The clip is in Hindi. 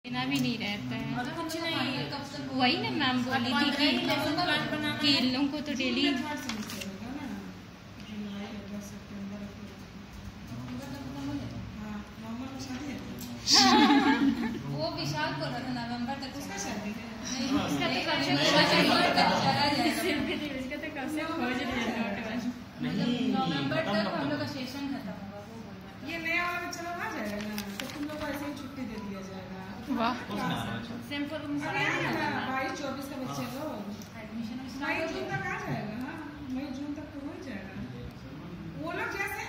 देना भी नहीं रहता है। और कुछ नहीं, वही ना मैम बोली थी कि इन लोगों को तो डेली वो विशाल को रहा था नवंबर तक उसका शादी है। उसका तो नवंबर तक हम लोग का सेशन खत्म होगा। वो बोल ये नया वाला बच्चा लोग आ जाएगा ना, तो तुम लोग को ऐसे ही छुट्टी दे दिया जाएगा। वाह, 22-24 का बच्चे लोग एडमिशन मई जून तक आ जाएगा। हाँ, मई जून तक तो हो ही जाएगा। वो लोग जैसे